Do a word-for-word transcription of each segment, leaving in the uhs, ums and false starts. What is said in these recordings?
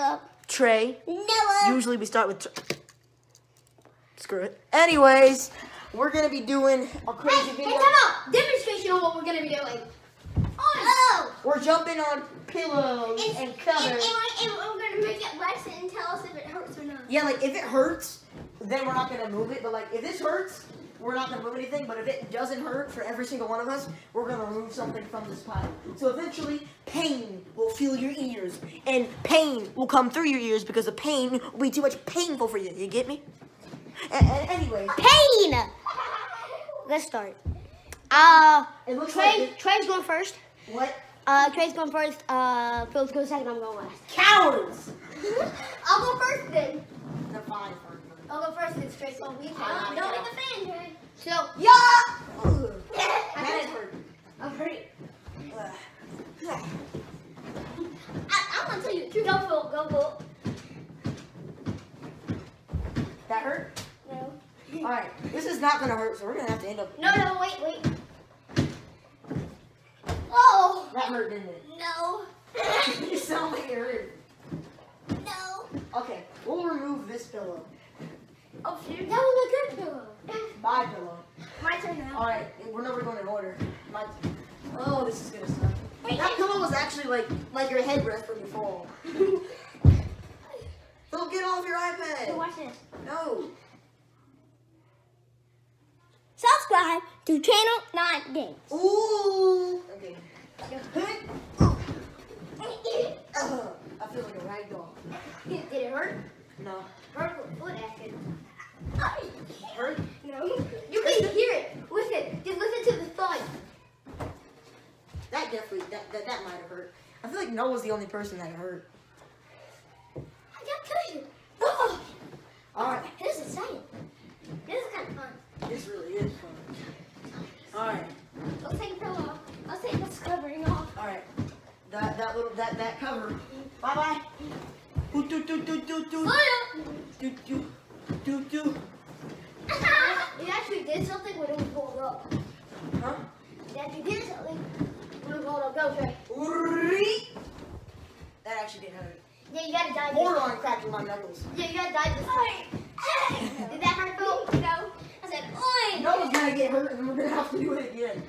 Phillip. Trey. Noah. Usually we start with. Tr Screw it. Anyways, we're gonna be doing a crazy hey, video. Hey, come on! Demonstration of what we're gonna be doing. Oh! We're jumping on pillows and, and covers. And, and, and we're gonna make it less and tell us if it hurts or not. Yeah, like if it hurts, then we're not gonna move it. But like if this hurts, we're not gonna move anything. But if it doesn't hurt for every single one of us, we're gonna remove something from this pile. So eventually, pain will fill your ears, and pain will come through your ears because the pain will be too much painful for you. You get me? A a anyway. Pain. Let's start. Uh, It looks Trey, like it. Trey's going first. What? Uh, Trey's going first. Uh, Phil's going second. I'm going last. Cowards! I'll go first then. They're fine for I'll go first then. Trey, so we I'm can. not Don't gonna- hit the fan, Trey. So, Yeah! That is hurt. I'm hurt. Ugh. I, I'm gonna tell you the truth. Go, Phil. Go, Phil. That hurt? No. Alright, this is not gonna hurt, so we're gonna have to end up. No, no, wait, wait. Oh! That hurt, didn't it? No. You sound like it hurt. No. Okay, we'll remove this pillow. Oh, shoot. That was a good pillow. My pillow. My turn now. Alright, we're never going in order. My oh, this is gonna suck. Wait, that wait. pillow was actually like like your headrest when you fall. Phil, get off your So iPad. watch this. No. Subscribe to Channel nine Games. Ooh. Okay. Ugh, I feel like a rag doll. Did it hurt? No. Hurt with foot action. Hurt? No. You can hear it. Listen. Just listen to the thud. That definitely that that, that might have hurt. I feel like Noah's the only person that hurt. I got cushion. Oh. Alright. This is exciting. This is kind of fun. This really is fun. Alright. Let's take a pillow off. Let's take this covering off. Alright. That that little that that cover. Bye bye. Do do do do do do. Do do do do. You actually did something when it was rolled up. Huh? You actually did something when it was rolled up. Go, Trey. That actually didn't hurt. Yeah, you gotta dive. More on cracking my knuckles. Yeah, you gotta dive this time. Did that hurt, Phil? No. I said, oi! Noah's gonna get hurt and we're gonna have to do it again.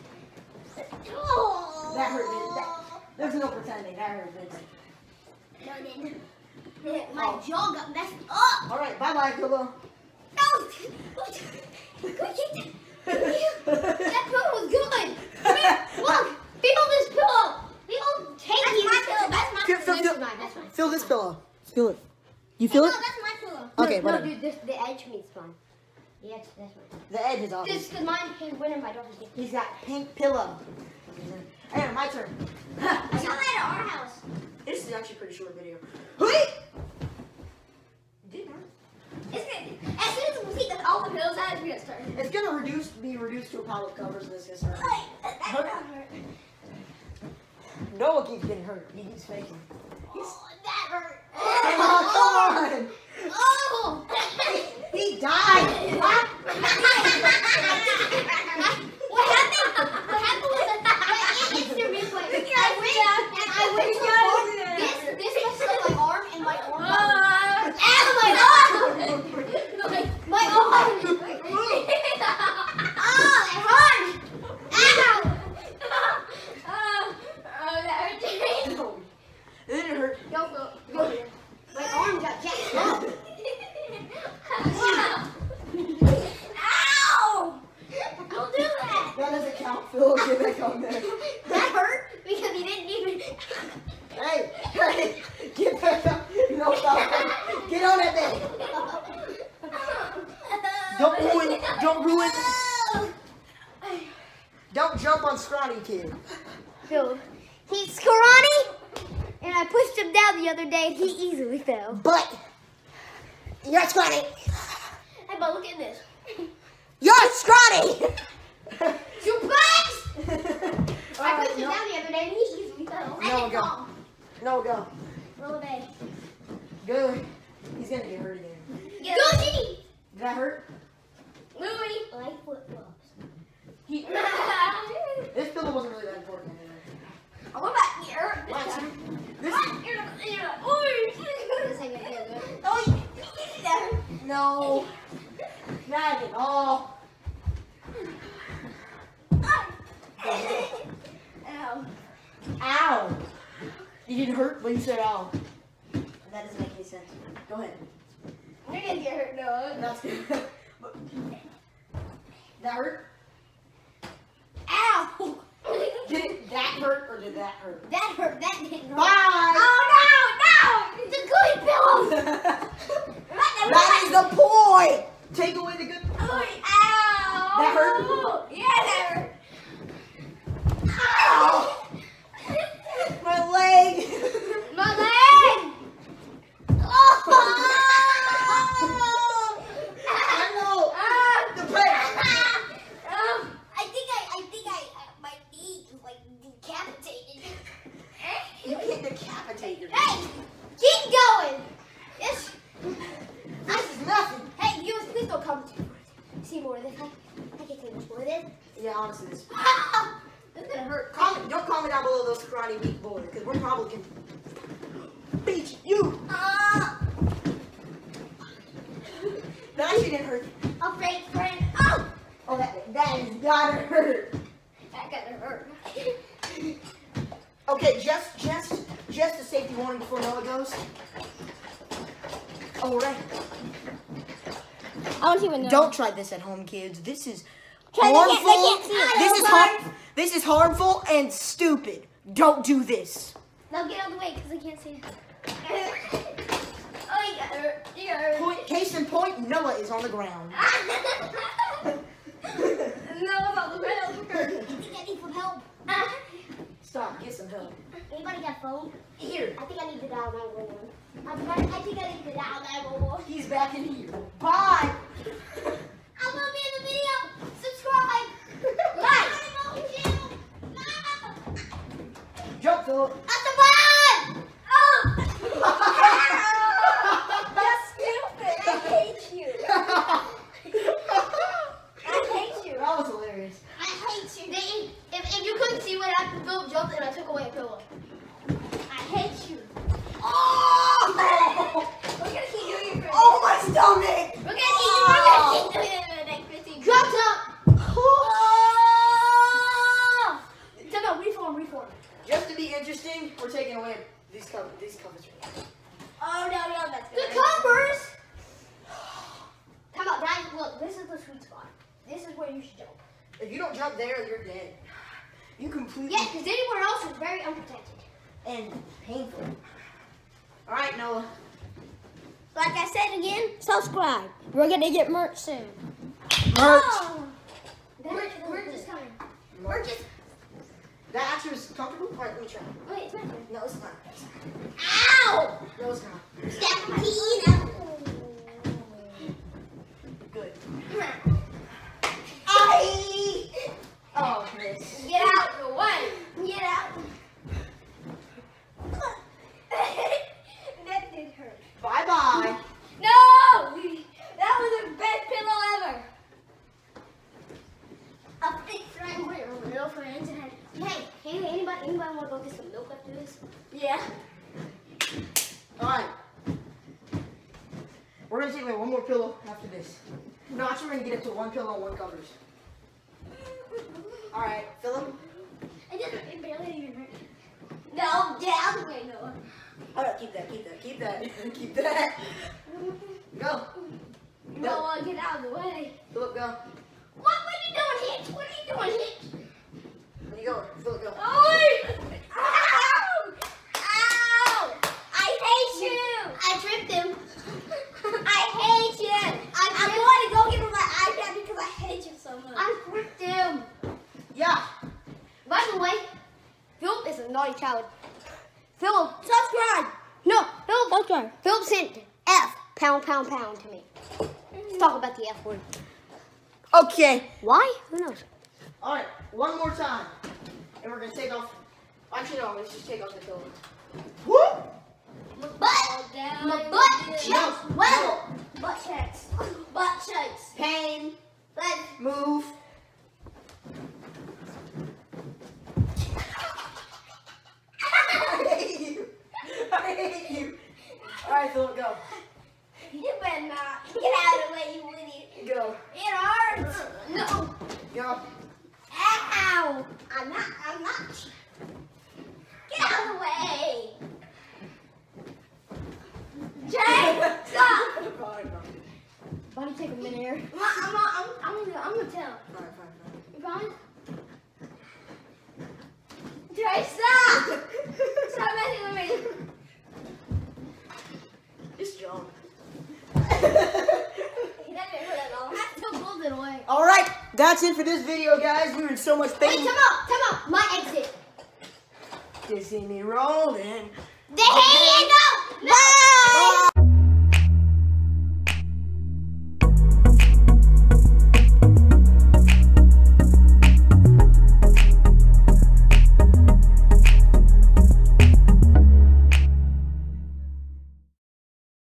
Oh. That hurt, didn't that? There's no pretending. That hurt, didn't it? No, it didn't. My Oh. jaw got messed up. Alright, bye bye, pillow. No! What? Go get that. That pillow was good. Come here. Look. Feel this pillow. Feel take That's my pillow. That's my Feel, pillow. feel, This feel, is mine. That's mine. feel this pillow. Feel it. You feel no, it? that's my pillow. Okay, no, whatever. No, dude, this, the edge means mine. The edge, that's mine. The edge is obvious. Just because mine is winning my daughter's game. He's got pink pillow. Alright, my turn. I saw that at our house. This is actually a pretty short video. Wait! Didn't hurt. It's gonna, as soon as we see the, all the pillows out, it's gonna start. It's gonna reduce, be reduced to a pile of covers and this gets hurt. That Hurt? hurt. hurt. Noah keeps getting hurt. He keeps faking. Oh, that hurt. Come on, come on! Oh! He died! What? What happened? What happened was that it's the replay. I went and I went to the this this was like my arm and my arm. Ow, my arm! My arm! Oh, it hurt! Ow! Oh, oh, that hurt. No. It didn't hurt. Go, go, go here. My arm got jacked up. Ow! Don't do that. That doesn't count, Phil. Get back on there. That hurt because he didn't even. Hey, hey, get back up. No, stop. Get on that bed. Don't ruin, don't ruin, don't jump on Scrawny Kid. So, he's scrawny, and I pushed him down the other day, and he easily fell. But, you're scrawny. Hey, but look at this. You're scrawny. Suplex! I Alright, pushed him no. down the other day, and he easily fell. I No, didn't go. fall. No, go. Roll a bed. Good. He's gonna get hurt again. Gucci! Did that hurt? Louis! Like flip-flops. He, this pillow wasn't really that important anyway. Oh, what about here? Watch. This, What? You're not- you're not- Oi! You didn't hurt, but you said ow. That doesn't make any sense. Go ahead. You're gonna get hurt, no. That's good. That hurt? Ow! Did it, that hurt or did that hurt? That hurt. That didn't hurt. Bye! Oh no! No! It's a good pillow! That is the point! Take away the good. Oh, ow! That hurt? Yeah, that hurt. Ow! My leg! My leg! Oh! I know! Ah! The pressure! Um, I think I, I think I, uh, my knee is like decapitated. You can't decapitate your Hey, keep going. Yes. This is nothing. Hey, you please don't comment too much. See more of this. I, I can't take much more of this. Yeah, honestly, this. This is gonna hurt. Comment, don't comment down below those karate weak boys, because we're probably gonna beat you. Ah! That actually didn't hurt. A fake friend. Oh! Oh, that that has gotta hurt. That gotta hurt. Okay, just just just a safety warning before Noah goes. All right. I don't even know. Don't try this at home, kids. This is Try- they harmful. can't- they can't see it. This I is know, har- This is harmful and stupid. Don't do this. Now get out of the way because I can't see it. Oh, you got hurt. You got hurt. Point, case in point, Noah is on the ground. No, it's on the ground. I think I need some help. Stop. Get some help. Anybody got a phone? Here. I think I need to dial nine one one. I think I think I need to dial nine one one. He's back in here. Bye. I'm gonna be in the video. Subscribe. Like. Jump, Phillip. At the bottom. Oh. That's stupid. I hate you. I hate you. That was hilarious. I hate you. They, if, if you couldn't see what happened, Phillip jumped and I took away a pillow. I hate you. Oh! We're gonna keep doing it for Oh, my stomach! We're gonna keep, we're gonna keep doing it for the next fifteen. Drop top. Oh! Come on, reform, reform. Just to be interesting, we're taking away these covers. These covers right here. Oh no, no, that's good. The covers. Come on, guys. Look, this is the sweet spot. This is where you should jump. If you don't jump there, you're dead. You completely Yeah, because anywhere else is very unprotected. and painful. All right, Noah. Like I said again, subscribe. We're gonna get merch soon. Merch. Oh. Merch, merch is coming. Merch is. That actually was comfortable. All right, let me try. Wait, it's my turn. No, it's not. Ow! No, it's not. Step my feet up. Good. Come on. I. Oh, miss. Get out the way. Get out. That did hurt. Bye bye. No! That was the best pillow ever. A big friend with a little friends. And hey, hey, anybody, anybody want to go get some milk after this? Yeah. All right. We're gonna take away one more pillow after this. No, actually, we're gonna get it to one pillow and one covers. All right, Phillip. I just it barely even hurt. No, get out of the way, Noah. All right, keep that, keep that, keep that, keep that. Go. Noah, get out of the way. Phillip, go. What? What are you doing, Hitch? What are you doing, Hitch? Where you going? Phillip, go. Oh! Ow! Ow! I hate you! I tripped him. I hate you! I I'm going to go give him my iPad because I hate you so much. I tripped him. Yeah. By the way, Phillip is a naughty child. Phillip, subscribe! No, Phillip, subscribe. Phillip sent F, pound, pound, pound to me. Let's talk about the F word. Okay. Why? Who knows? All right, one more time, and we're gonna take off. Actually, no, let's just take off the pillow. Whoop! My butt, my butt cheeks, well, butt checks, butt checks. Pain. Let's Move. I hate you. I hate you. All right, Phillip, go. You better not. Get out of the way, you idiot. Go. It hurts. No. Go. Ow. I'm not. I'm not. Get out of the way. take a minute here. I'm, I'm, I'm, I'm, gonna, I'm gonna tell. Fine, fine, fine. You promise? Trey, stop! Stop messing with me. Just jump. He doesn't hurt at all. I still pulled it away. All right, that's it for this video, guys. We were in so much pain. Wait, come out, come out. My exit. You see me rolling. The hand